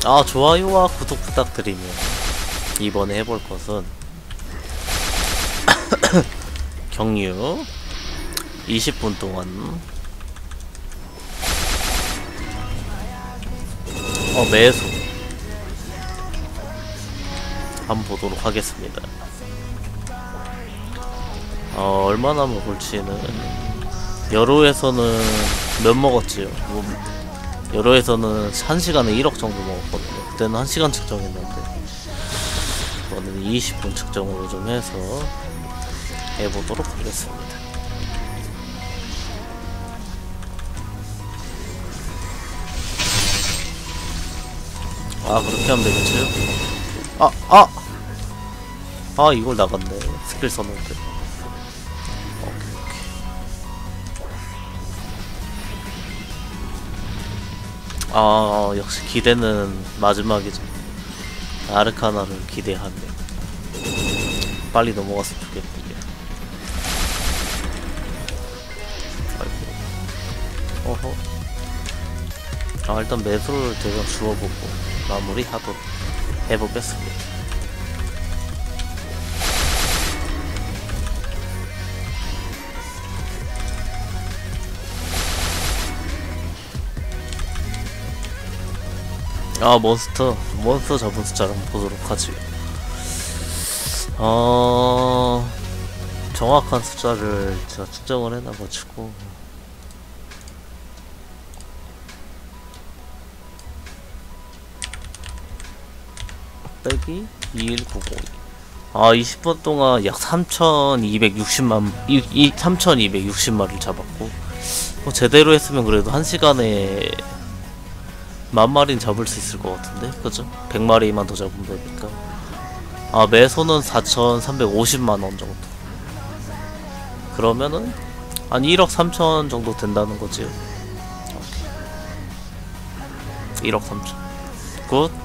좋아요와 구독 부탁드리며 이번에 해볼 것은 경유 20분 동안 매수 한번 보도록 하겠습니다. 얼마나 먹을지는 여로에서는 몇 먹었지요? 여로에서는 1시간에 1억 정도 먹었거든요. 그때는 1시간 측정했는데 이거는 20분 측정으로 좀 해서 해보도록 하겠습니다. 그렇게 하면 되겠지요? 이걸 나갔네. 스킬 썼는데. 역시 기대는 마지막이죠. 아르카나를 기대하며 빨리 넘어갔으면 좋겠는데. 일단 매수를 대강 주워보고 마무리 하도록 해보겠습니다. 몬스터 잡은 숫자를 한번 보도록 하지. 정확한 숫자를 제가 측정을 해놔가지고 빼기 21902. 20분 동안 약 3260마리를 잡았고, 제대로 했으면 그래도 1시간에 10,000마리는 잡을 수 있을 것 같은데, 그죠? 100마리만 더 잡으면 되니까. 매소는 4,350만원 정도. 그러면은 한 1억 3천 정도 된다는 거지요. 1억 3천. 굿.